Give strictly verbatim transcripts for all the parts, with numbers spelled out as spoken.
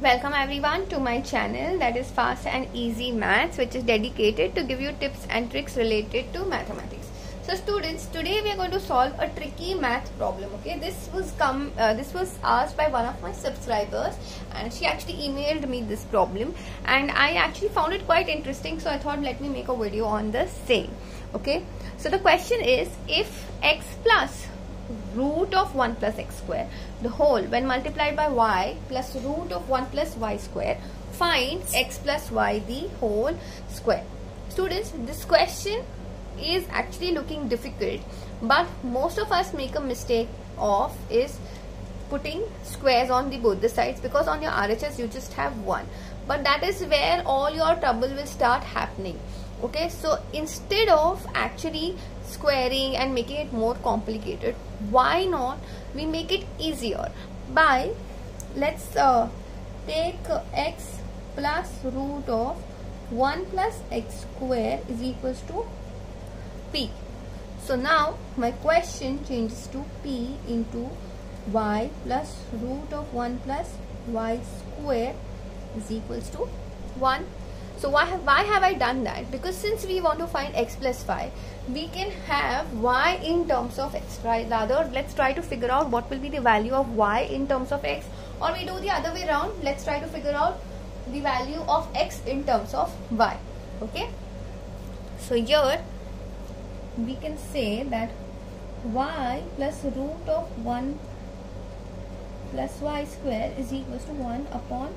Welcome everyone to my channel, that is Fast and Easy Maths, which is dedicated to give you tips and tricks related to mathematics. So students, today we are going to solve a tricky math problem. Okay, this was come uh, this was asked by one of my subscribers, and she actually emailed me this problem, and I actually found it quite interesting, so I thought let me make a video on the same. Okay, so the question is, if x plus root of one plus x square the whole when multiplied by y plus root of one plus y square, find x plus y the whole square. Students, this question is actually looking difficult, but most of us make a mistake of is putting squares on the both the sides, because on your R H S you just have one, but that is where all your trouble will start happening. Okay, so instead of actually squaring and making it more complicated, why not we make it easier by, let's uh, take uh, x plus root of one plus x square is equals to p. So now my question changes to p into y plus root of one plus y square is equals to one. So why have, why have I done that? Because since we want to find x plus y, we can have y in terms of x, right? Rather, let's try to figure out what will be the value of y in terms of x, or we do the other way around. Let's try to figure out the value of x in terms of y. Okay, so here we can say that y plus root of one plus y square is equals to one upon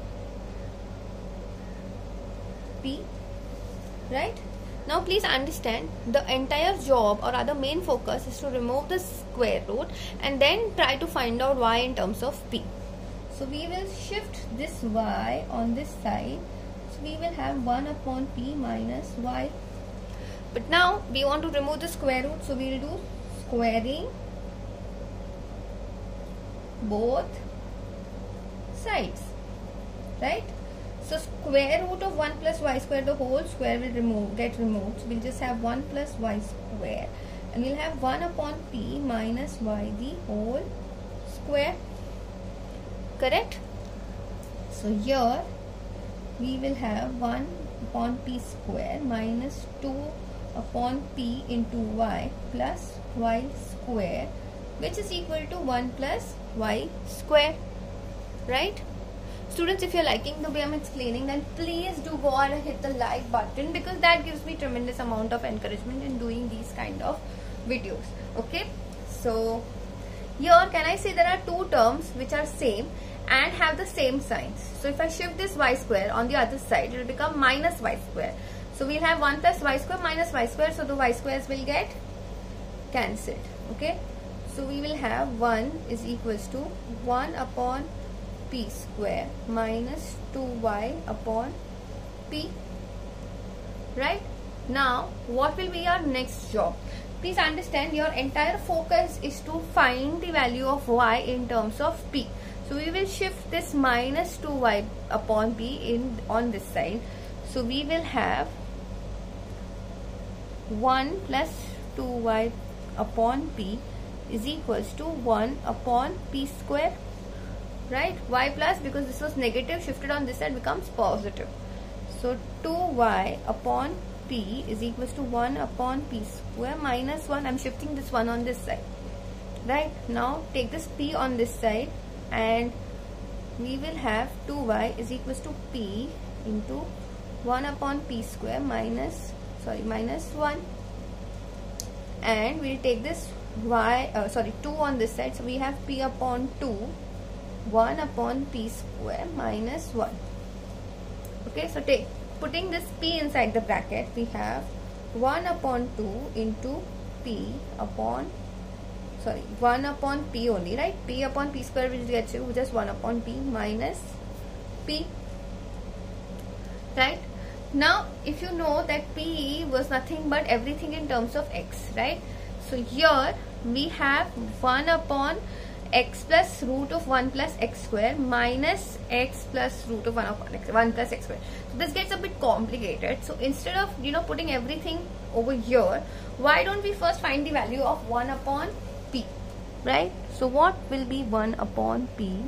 p, right? Now please understand, the entire job or other main focus is to remove the square root and then try to find out y in terms of p. So we will shift this y on this side, so we will have one upon p minus y. But now we want to remove the square root, so we will do squaring both sides, right? So square root of one plus y square, the whole square will remove get removed. So we'll just have one plus y square, and we'll have one upon p minus y the whole square. Correct? So here we will have one upon p square minus two upon p into y plus y square, which is equal to one plus y square, right? Students, if you're liking the way I'm explaining, then please do go on and hit the like button, because that gives me tremendous amount of encouragement in doing these kind of videos. Okay, so here can I say there are two terms which are same and have the same signs. So if I shift this y square on the other side, it will become minus y square. So we'll have one plus y square minus y square, so the y squares will get cancelled. Okay, so we will have one is equals to one upon p square minus two y upon p, right? Now what will be our next job? Please understand, your entire focus is to find the value of y in terms of p. So we will shift this minus two y upon p in on this side, so we will have one plus two y upon p is equals to one upon p square, right? Y plus, because this was negative, shifted on this side becomes positive. So two y upon p is equals to one upon p square minus one. I'm shifting this one on this side, right? Now take this p on this side, and we will have two y is equals to p into one upon p square minus sorry minus one, and we'll take this y uh, sorry two on this side, so we have p upon two one upon p square minus one. Okay, so take putting this p inside the bracket, we have one upon two into p upon sorry one upon p only, right? P upon p square will get you just one upon p minus p, right? Now if you know that p was nothing but everything in terms of x, right? So here we have one upon x plus root of one plus x square minus x plus root of one upon x, one plus x square. So this gets a bit complicated. So instead of you know putting everything over here, why don't we first find the value of one upon p, right? So what will be one upon p?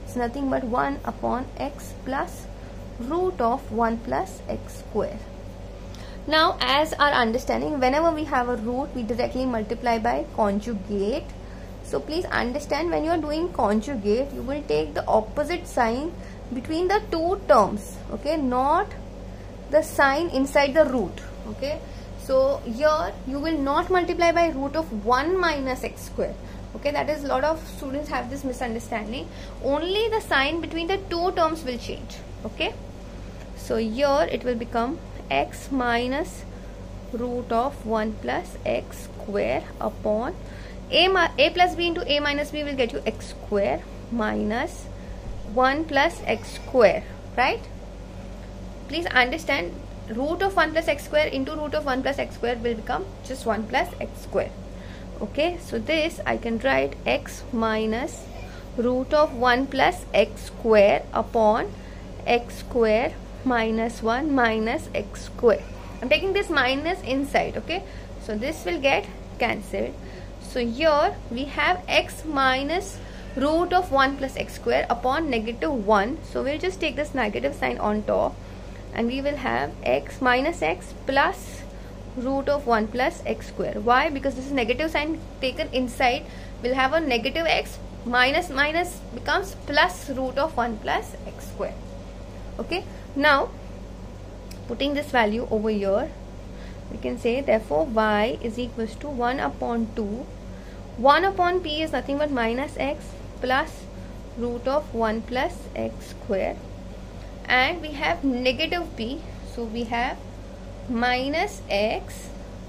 it's nothing but one upon x plus root of one plus x square. Now, as our understanding, whenever we have a root, we directly multiply by conjugate. So please understand, when you are doing conjugate, you will take the opposite sign between the two terms, okay, not the sign inside the root, okay. So here you will not multiply by root of one minus x square, okay. That is, a lot of students have this misunderstanding. Only the sign between the two terms will change, okay. So here it will become x minus root of one plus x square upon a, a plus b into a minus b will get you x square minus one plus x square, right? Please understand, root of one plus x square into root of one plus x square will become just one plus x square, okay. So this I can write x minus root of one plus x square upon x square minus one minus x square. I'm taking this minus inside, okay. So this will get cancelled. So here we have x minus root of one plus x square upon negative one. So we'll just take this negative sign on top, and we will have x minus x plus root of one plus x square. Why? Because this is negative sign taken inside. We'll have a negative x, minus minus becomes plus root of one plus x square, okay. Now putting this value over here, we can say therefore y is equals to one upon two. one upon p is nothing but minus x plus root of one plus x square, and we have negative p, so we have minus x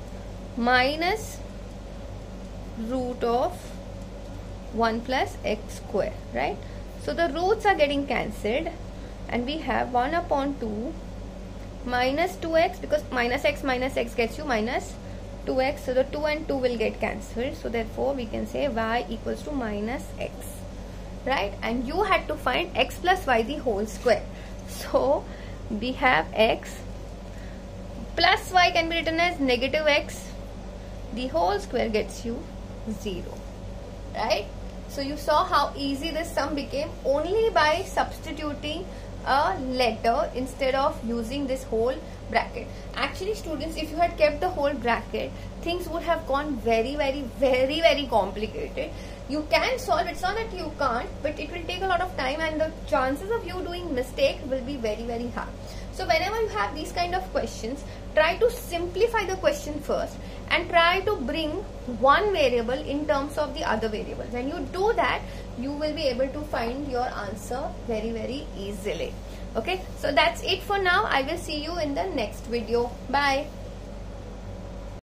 minus root of one plus x square, right? So the roots are getting cancelled, and we have one upon two minus two x, because minus x minus x gets you minus two x, so the two and two will get cancelled. So therefore we can say y equals to minus x, right? And you had to find x plus y the whole square. So we have x plus y can be written as negative x, the whole square gets you zero, right? So you saw how easy this sum became only by substituting a letter instead of using this whole bracket. Actually students, if you had kept the whole bracket, things would have gone very very very very complicated. You can solve, it's not that you can't, but it will take a lot of time, and the chances of you doing mistake will be very very high. So whenever you have these kind of questions, try to simplify the question first and try to bring one variable in terms of the other variable. When you do that, you will be able to find your answer very very easily. Okay, so that's it for now. I will see you in the next video. Bye.